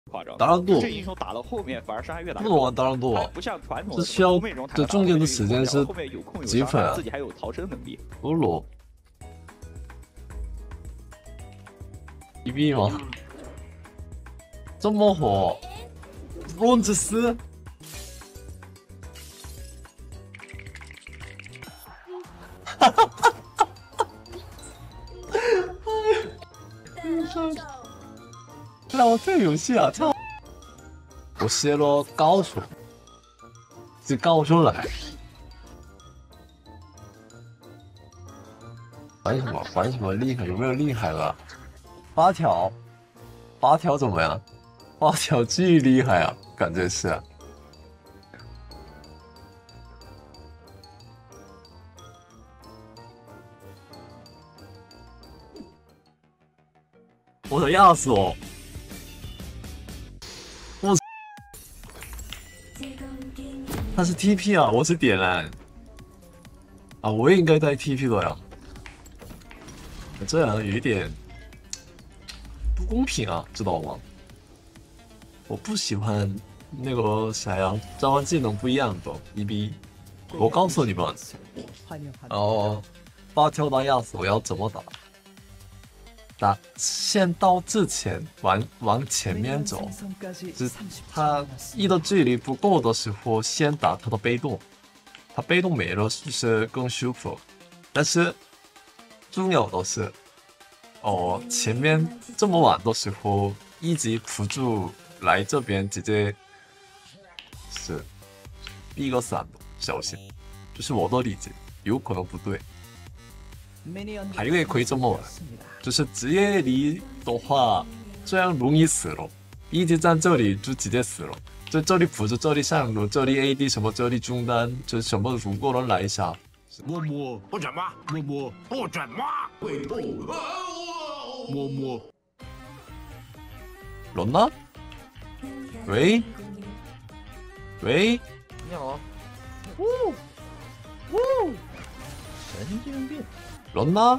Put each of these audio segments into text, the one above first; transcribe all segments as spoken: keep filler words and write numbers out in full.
夸张。 达拉多这英雄打到后面反而伤害越打越不能玩达拉多， 不像传统这需要这中间的时间是后面有空有几分啊？ 自己还有逃生能力。 欧罗，一币吗？这么火，布隆兹斯。 这让我这个游戏啊，操！我卸了高手，这高手来，玩什么？玩什么厉害？有没有厉害的？八条，八条怎么样？八条巨厉害啊，感觉是。我想压死我！我他是 T P 啊，我是点燃啊，我也应该带 T P 的呀。这样有一点不公平啊，知道吗？我不喜欢那个啥呀，召唤技能不一样的一比。我告诉你们，哦，八条打压死我要怎么打？ 打先到之前往往前面走，就是他一的距离不够的时候，先打他的被动，他被动没了就是更舒服。但是重要的是，哦，前面这么晚的时候，一级辅助来这边直接是避个闪，小心，这是我的理解，有可能不对。 还有也可以这么玩，就是职业离的话，这样容易死了。一级站这里就直接死了，就这里辅助，这里上路，这里 A D 什么，这里中单，就是什么如果能来一下。 摸摸不准吗？摸摸不准吗？会动。摸摸。 轮呢？喂？喂？ 你好。 呜呜， 神经病。 轮呢？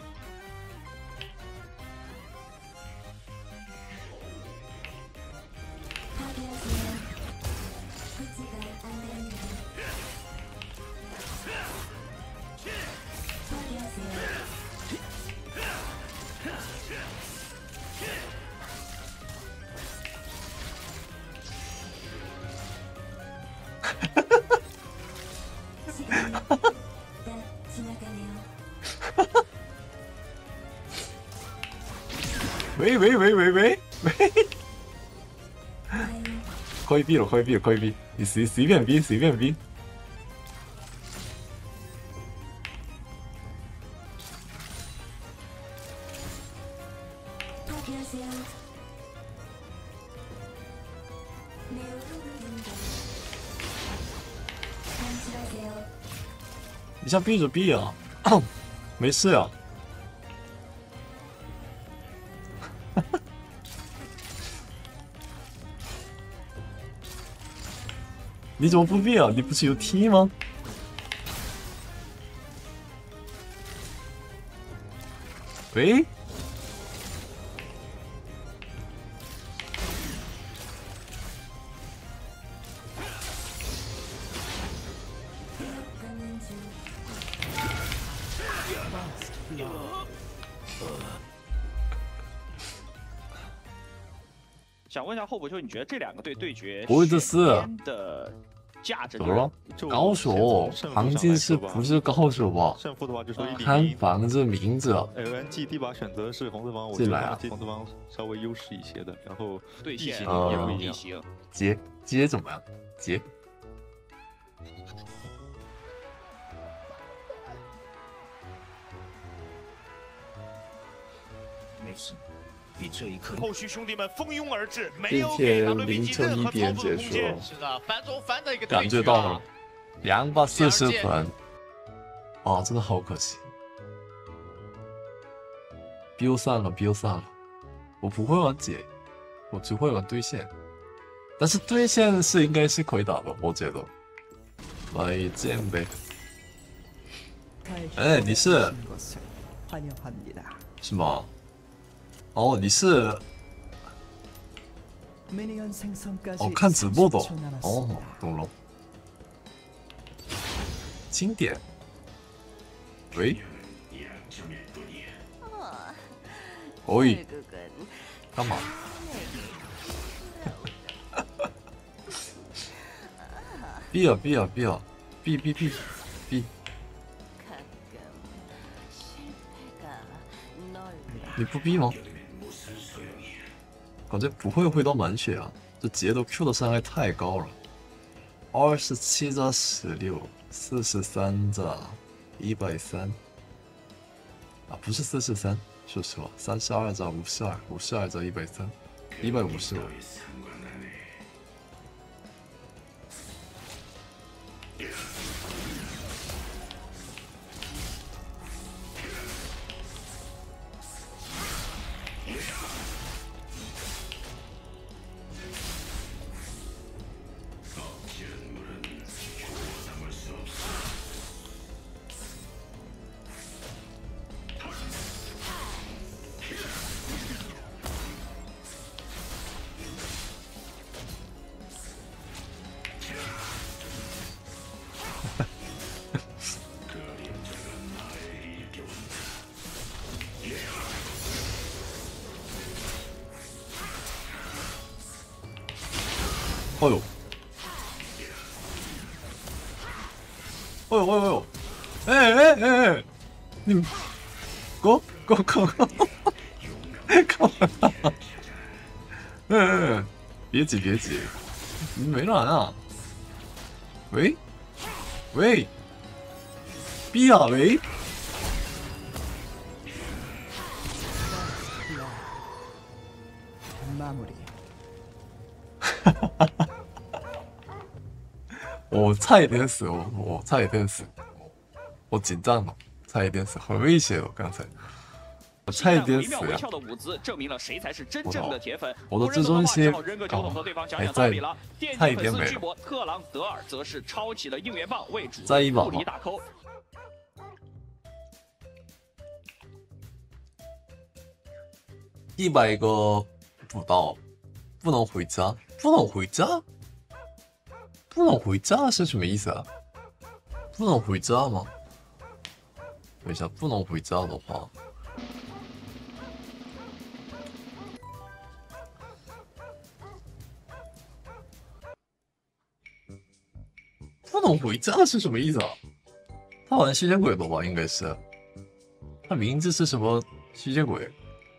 喂喂喂喂喂喂！可以逼了，可以逼了，可以逼！你随随便逼，随便逼。你想逼就逼啊，没事啊。你怎么不逼啊？你不是有 T 吗？喂？ 想问一下后补秋，你觉得这两个队对决不会这是的价值？ 怎么了？高手，黄金是不是高手吧？ 胜负的话就说一比看房子名字。 L N G 第一把选择是红色方，我觉得红色方稍微优势一些的，然后对线也不一样。 接接怎么样？接。 没事。 比这一刻， 后续兄弟们蜂拥而至，没今有给天 W B 凌 G 晨一任何点结束操作的空间。是的，翻中翻的一个感觉到了，两百四十分，啊，真的好可惜。B O 散了 ，B O 散了，我不会玩解，我只会玩对线，但是对线是应该是可以打的，我觉得。来见呗。哎，你是？是吗？哦，你是哦，看直播的哦，懂了。经典。喂。喂。干嘛？逼啊逼啊逼啊！逼逼逼逼！你不逼吗？感觉不会回到满血啊！这节奏 Q 的伤害太高了，二十七加十六，四十三加一百三啊，不是四十三，说实话，三十二加五十二，五十二加一百三，一百五十五。哎呦！哎呦哎呦哎呦！哎哎哎哎！你们，go go go go！ 干嘛？哎哎哎！别急别急，你没卵啊！喂喂！逼啊喂！哈哈哈哈！我差一点死，我我差一点死，我紧张了，差一点死，很危险哦，刚才我差一点死呀！ 的舞姿证明了谁才是真正的铁粉。 我的自尊心还在，差一点没了。 特朗德尔则是抄起了应援棒，为主再一把力打 call。 一百个不到，不能回家，不能回家。不能回家是什么意思啊？不能回家吗？等一下，不能回家的话，不能回家是什么意思啊？他玩吸血鬼的吧？应该是，他名字是什么吸血鬼？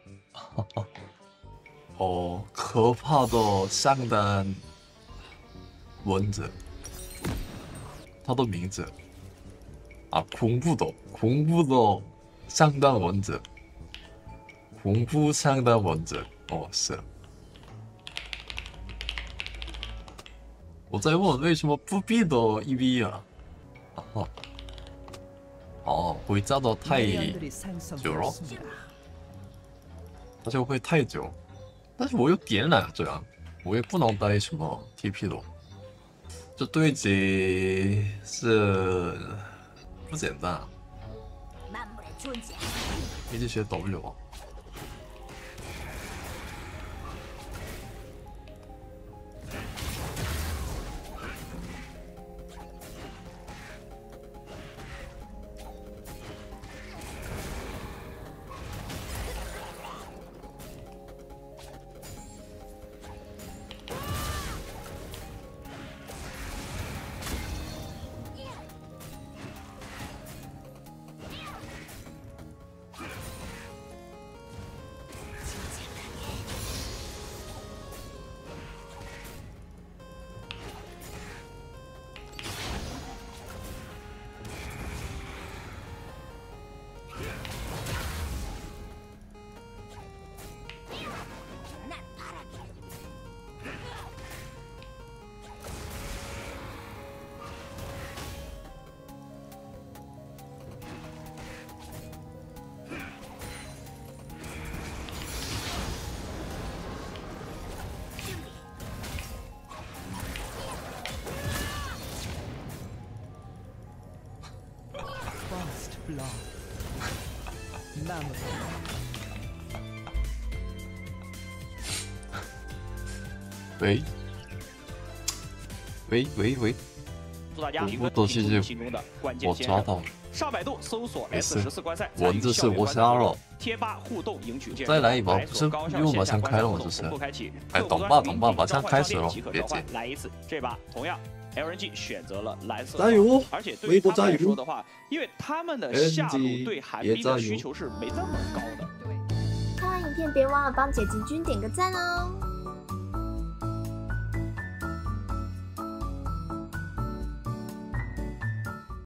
哦，可怕的上单。蚊子，它的名字啊，恐怖的，恐怖的上单蚊子，恐怖上单蚊子，哦，是。我在问为什么不必的一 v 啊？哦，哦，回家的太久了，而且会太久，但是我有点懒，这样我也不能带什么 T P 的。这对击是不简单啊！一直学 W 啊！ 喂喂喂喂， 祝大家评分我谢谢心中的关键我先生。 抓到了。 上百度搜索 S 十四观赛， 文字是我瞎了。 贴吧互动赢取再来一把，不是因为我把枪开了吗？这是。哎，懂吧懂吧，把枪开始了，别急。 来一次，这把同样 L N G 选择了蓝色。 加油！ 而且对于他们来说的话，因为他们的下路对寒冰的需求是没这么高的。 看完影片别忘了帮姐姐君点个赞哦。